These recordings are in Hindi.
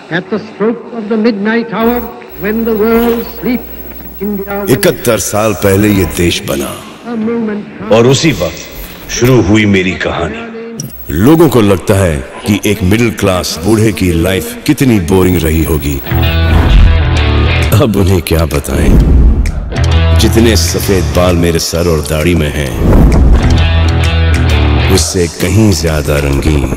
At the stroke of the midnight hour, when the world sleeps, India. 71 साल पहले ये देश बना और उसी वक्त शुरू हुई मेरी कहानी। लोगों को लगता है कि एक मिडिल क्लास बूढ़े की लाइफ कितनी बोरिंग रही होगी। अब उन्हें क्या बताएं, जितने सफेद बाल मेरे सर और दाढ़ी में हैं, उससे कहीं ज्यादा रंगीन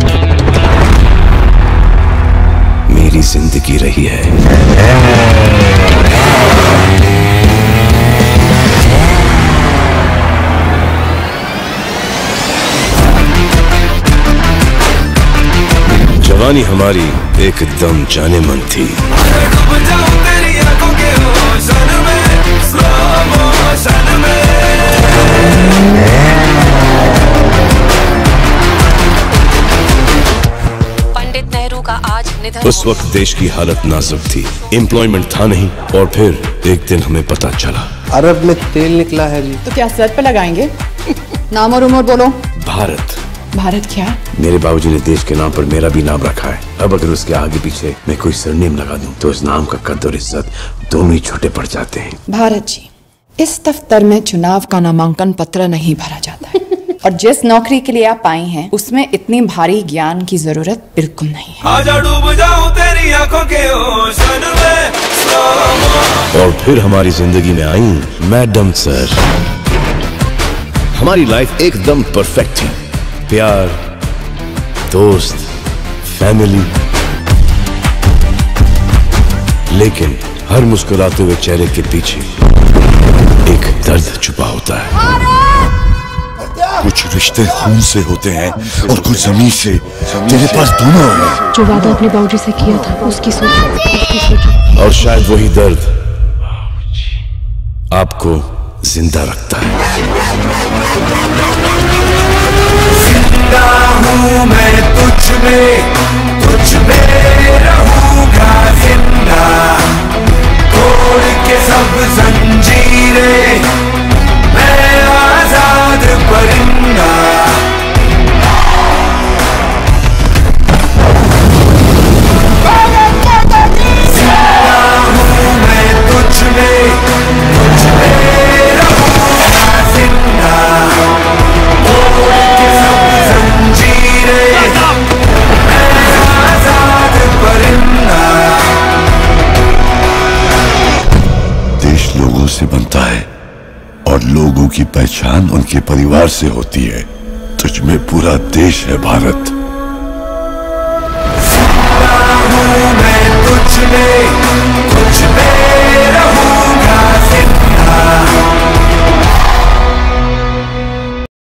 मेरी जिंदगी रही है। जवानी हमारी एकदम जाने मन थी। पंडित नेहरू का आज निधन। उस वक्त देश की हालत नाजुक थी, एम्प्लॉयमेंट था नहीं, और फिर एक दिन हमें पता चला अरब में तेल निकला है जी। तो क्या सर पे लगाएंगे? नाम और उम्र बोलो। भारत। भारत क्या? मेरे बाबूजी ने देश के नाम पर मेरा भी नाम रखा है। अब अगर उसके आगे पीछे मैं कोई सरनेम लगा दूं तो उस नाम का कद और इज्जत दोनों ही छोटे पड़ जाते हैं। भारत जी, इस दफ्तर में चुनाव का नामांकन पत्र नहीं भरा जाता है और जिस नौकरी के लिए आप आई हैं उसमें इतनी भारी ज्ञान की जरूरत बिल्कुल नहीं है। आजा डूब जाऊं तेरी आंखों के ओशन में। और फिर हमारी जिंदगी में आई मैडम सर। हमारी लाइफ एकदम परफेक्ट थी, प्यार, दोस्त, फैमिली, लेकिन हर मुस्कुराते हुए चेहरे के पीछे एक दर्द छुपा होता है। कुछ रिश्ते खून से होते हैं और कुछ जमीन से। तेरे पास दोनों है। जो वादा अपने बाबूजी से किया था उसकी सोचो। और शायद वही दर्द आपको जिंदा रखता है। जिंदा हूँ मैं तुझ में रहूंगा जिंदा, तोड़ के सब जंजीरें मैं आजाद परिंदा। जिंदा हूँ मैं तुझ में रहूंगा जिंदा, तोड़ के सब जंजीरें मैं आजाद परिंदा। देश लोगों से बनता है और लोगों की पहचान उनके परिवार से होती है। तुझ में पूरा देश है भारत।